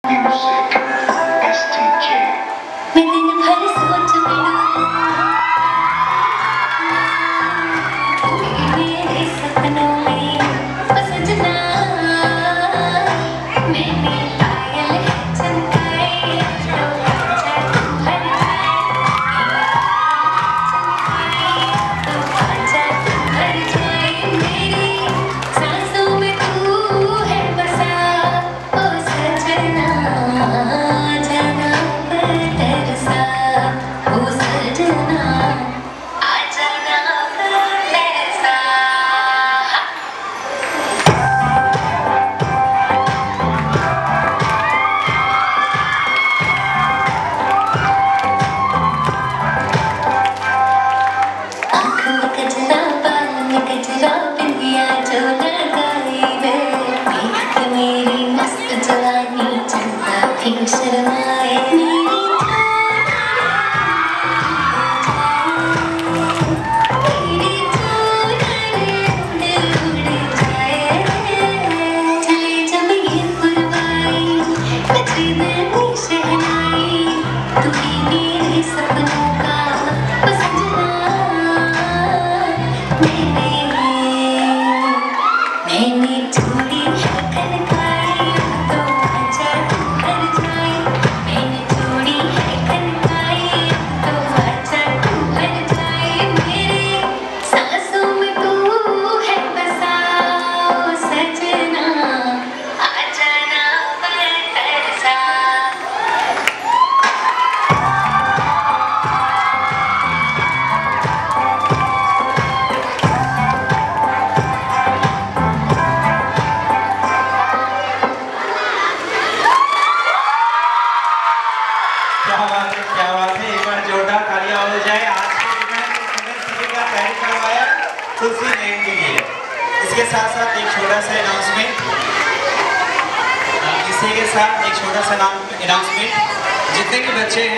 Music, STK. मैं दिन भर सोच में मेरे सपनों में सजना मैंने पायल चमकाए तो आजा तू हर जाए मेरी सांसों में तू है बसा ओ सजना जाना पर तरसा ओ सजना आ जाना पर तरसा आँख में कजरा बाल में कजरा बिंदिया जो लगाई वे मेरी मस्त जवानी चंदा फिर शर्माए मेरी चोरी दिल उड़ जाए चले जब ये पुरवाई कच्ची दिल की शहनाई तू ही मेरे सपनों का सजना मैंने चूड़ी खनकाई तो आजा तू हर जाए मैंने चूड़ी खनकाई तो आजा तू हर जाए मेरे सांसों में तू है बसा ओ सजना आ जाना पर तरसा क्या बात है। एक बार जोरदार तालियां हो जाए। आज के इवेंट का तैयारी करवाया तुलसी नेम के लिए। इसके साथ साथ एक छोटा सा अनाउंसमेंट जितने भी बच्चे हैं